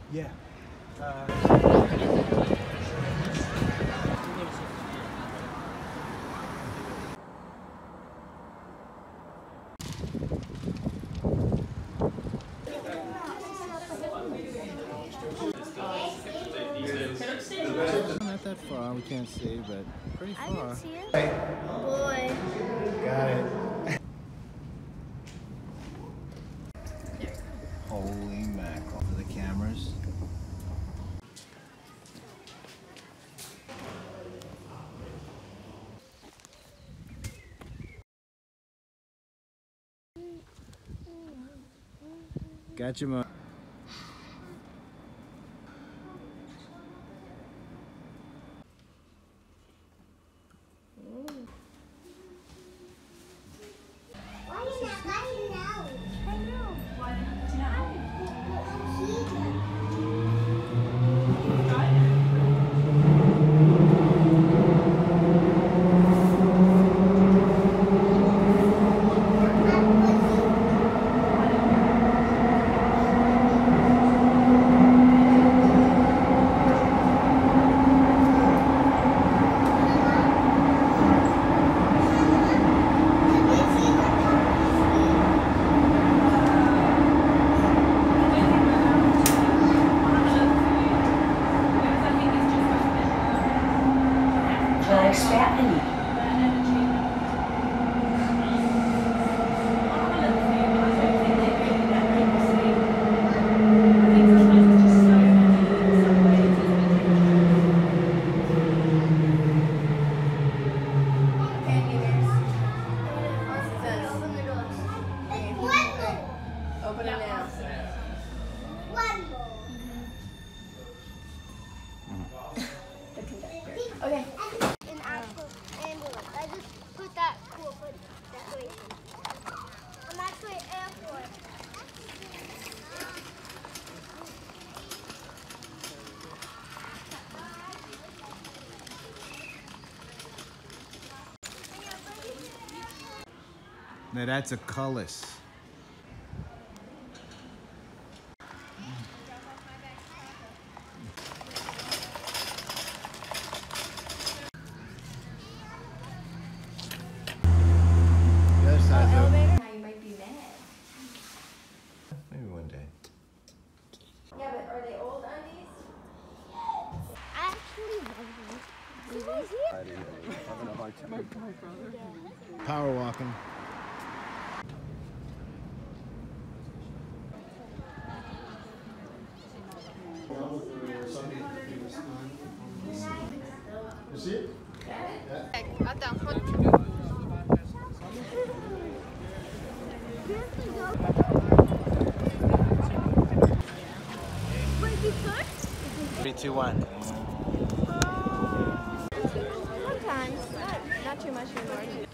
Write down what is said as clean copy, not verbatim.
Yeah. Not that far, we can't see, but pretty far. I can see it. Boy. Got it. Holy mackerel. For the cameras. Gotcha, Mo. Why is that lying down? I know. Why not? Open it now. One more. The conductor. Okay. An actual ambulance. I just put that cool foot decoration. I'm actually at airport. Now that's a cullis. The other side's open. Now you might be mad. Maybe one day. Yeah, but are they old undies? I actually love these. Somebody's here. I didn't know. I'm having a hard time. My brother. Yeah. Power walking. You see it? Yeah. Attends, faut... Wait, you could? 3, 2, 1. Sometimes, not too much anymore.